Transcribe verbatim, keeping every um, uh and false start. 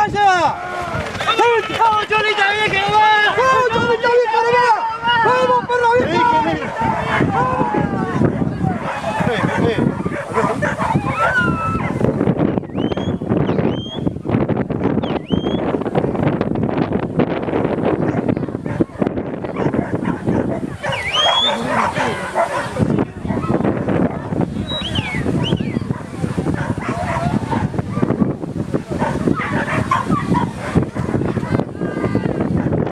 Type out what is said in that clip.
Baixa! ¡Vamos, Cholita, bien que va! ¡Vamos, Cholita, bien que va! ¡Vamos, perro, bien!